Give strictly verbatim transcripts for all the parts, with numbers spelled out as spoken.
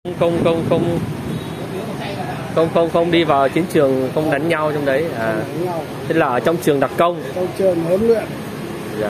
không không không không không không đi vào chiến trường, không đánh nhau trong đấy à? Thế là ở trong trường đặc công, trong trường huấn luyện. Dạ.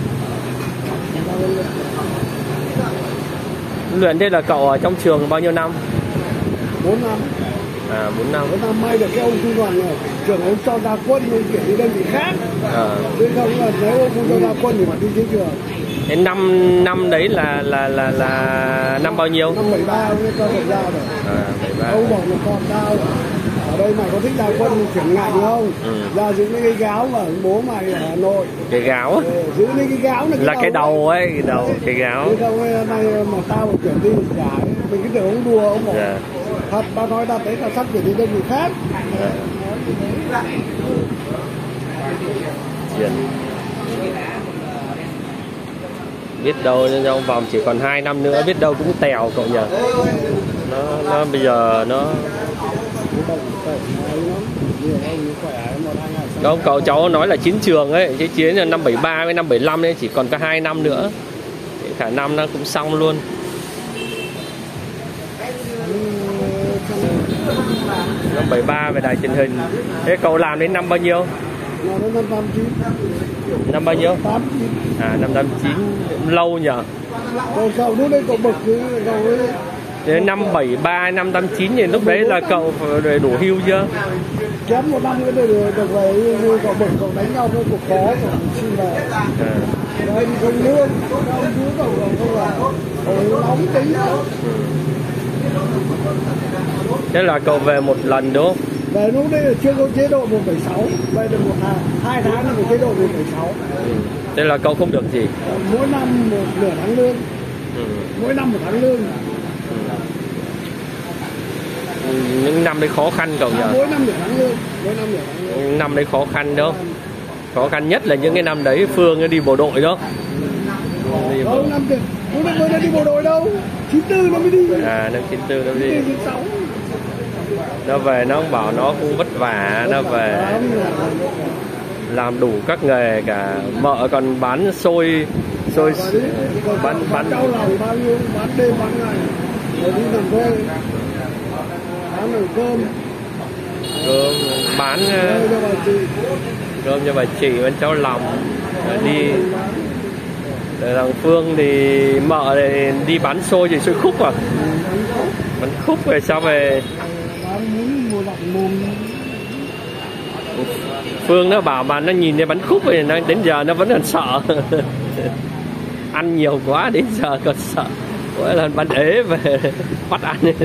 Huấn luyện. Thế là cậu ở trong trường bao nhiêu năm? Bốn năm. À, bốn năm. Bốn năm may được cái ông trung đoàn này trường ông cho ra quân, nhưng kiểu đi đơn vị khác. À. Chứ không là nếu ông không cho ra quân thì phải đi chiến trường. Thế năm năm đấy là là là là năm bao nhiêu? Năm bảy ba ông ấy cho được ra rồi. À, bảy ba. Ôngบอกlà còn tao ở đây mày có thích ra quân thì chuyển ngành không? Ừ. Ra giữ lấy cái gáo mà bố mày ở Hà Nội. Cái gáo? Ừ, giữ lấy cái gáo là cái là đầu cái đầu ấy, cái đầu, cái gáo. Chứ không nay mà tao mà chuyển đi thì cả mình cứ tưởng ông đùa, ông bảo dạ. Thật, tao nói thật đấy là sắp chuyển đi đơn vị khác. Dạ. Chuyển. Biết đâu trong vòng chỉ còn hai năm nữa, biết đâu cũng tèo cậu nhỉ. Nó nó bây giờ nó đâu, cậu cháu nói là chiến trường ấy, cái chiến là năm bảy ba với năm bảy lăm ấy, chỉ còn có hai năm nữa. Cái khả năng nó cũng xong luôn. Năm bảy ba về đài truyền hình. Thế cậu làm đến năm bao nhiêu? Năm bao nhiêu? À, năm tám chín. Lâu nhỉ? Cậu lúc đấy cậu bực chứ cậu ấy. Đến năm bảy ba, năm tám chín thì lúc đấy là cậu đủ hưu chưa? Kém một năm nữa được, được về như cậu bực, cậu đánh nhau với cậu khó, cậu xin về. À. Đấy thì không lương, ông chú cậu không là cậu nóng tính đâu. Thế là cậu về một lần đúng không? Về lúc đấy là chưa có chế độ một phẩy sáu, về được một tháng, hai tháng là có chế độ một phẩy sáu. Ừ. Thế là cậu không được gì? Mỗi năm một nửa tháng lương. Ừ. Mỗi năm một tháng lương. Ừ. Những năm đấy khó khăn cậu nhỉ? À, mỗi năm nửa tháng lương. Mỗi năm nửa tháng lương. Những năm đấy khó khăn đó. Khó khăn nhất là những cái năm đấy Phương đi bộ đội đó. Ừ. Đâu năm tiền, lúc đấy mới đã đi bộ đội đâu. chín tư nó mới đi. À, năm chín tư nó mới đi. Nó về nó bảo nó cũng vất vả, nó về làm đủ các nghề, cả vợ còn bán xôi xôi bán bán bao lòng bao nhiêu, bán đêm bán ngày rồi đi làm thuê, bán được cơm cơm bán cơm cho bà chị, bán cháo lòng rồi đi. Rồi thằng Phương thì mợ thì đi bán xôi thì xôi khúc à, bán khúc về sao về. Phương nó bảo mà nó nhìn thấy bánh khúc thì nó đến giờ nó vẫn còn sợ. Ăn nhiều quá đến giờ còn sợ. Mỗi lần bánh ế về bắt ăn. Mới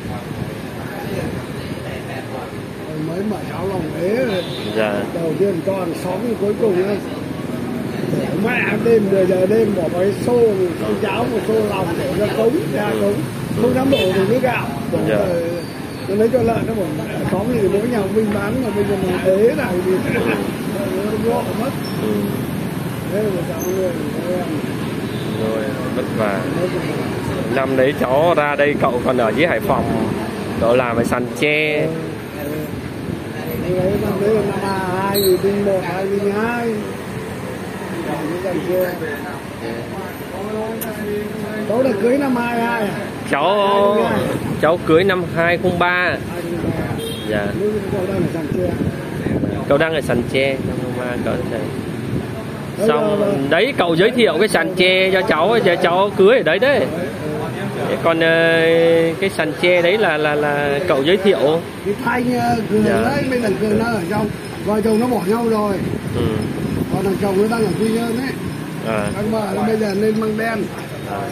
mở cháo lòng ế rồi. Dạ. Đầu tiên cho ăn xóm thì cuối cùng ấy, mẹ đêm mười giờ đêm bỏ vào cái xô, xô cháo một xô lòng để ra cống, ra cống không dám đổ thì nước gạo. Dạ. Nó lấy cho lợn, nó bảo xóm thì mỗi nhà mình bán mà bây giờ mình thế này thì nó gọ mất. Ừ. Thế là cháu người rồi vất vả. Năm đấy cháu ra đây cậu còn ở dưới Hải Phòng, cậu làm ở sàn tre. Đấy, năm đấy là năm hai nghìn một, hai nghìn hai. Cháu đã cưới năm hai hai à? Cháu cháu cưới năm hai không ba. Dạ. Cậu đang ở sàn tre. Xong đấy cậu giới thiệu cái sàn tre cho cháu, cho cháu cưới ở đấy đấy. Còn cái sàn tre đấy là là là cậu giới thiệu. Cái Thanh Cường đấy, bây giờ Cường nó ở trong, vợ chồng nó bỏ nhau rồi. Ừ. Còn thằng chồng nó đang ở Quy Nhơn ấy. À. Thằng vợ nó bây giờ lên Măng Đen. À.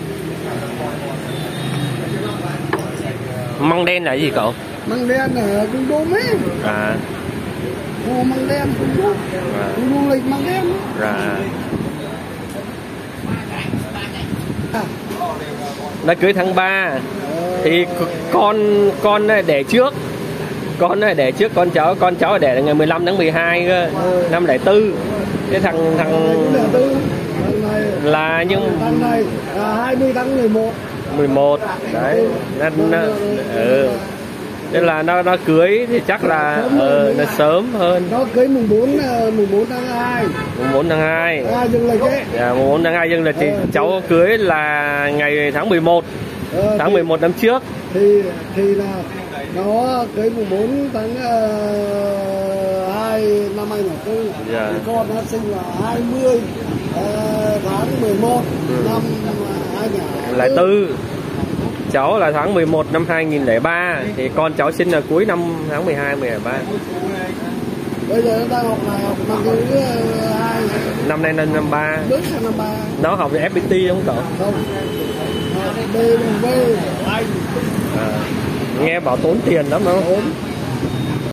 Măng Đen là gì cậu? Măng Đen ở Cung Đôm ấy. À. Hồ Măng Đen Cung Đôm. À. Cung Đôm lịch Măng Đen. À. À. Nó cưới tháng ba. Thì con con đẻ trước. Con đẻ trước con cháu, con cháu đẻ là ngày mười lăm tháng mười hai cơ, năm lẻ tư. Cái thằng thằng là nhưng thằng này là hai mươi tháng mười một. mười một đấy. Nó, nó, ừ. Nên là nó nó cưới thì chắc là ờ, nó sớm hơn. Nó cưới mùng bốn mùng bốn tháng hai. Mùng bốn tháng hai. À, dương lịch ấy. Dạ, mùng bốn tháng hai dương lịch thì cháu cưới là ngày tháng mười một. Ờ, tháng thì, mười một năm trước. thì thì là nó cưới mùng bốn tháng uh, hai năm hai nghìn tư. Dạ. Con nó sinh là hai mươi uh, tháng mười một Ừ. năm hai nghìn Lẻ tư. Cháu là tháng mười một năm hai nghìn lẻ ba, thì con cháu sinh là cuối năm tháng mười hai mười ba. Bây giờ nó đang học này, học năm thứ hai, Năm nay năm năm ba. bước sang năm ba. Nó học về ép pê tê không cậu? Không, bê em vê Anh À, nghe bảo tốn tiền lắm không? bốn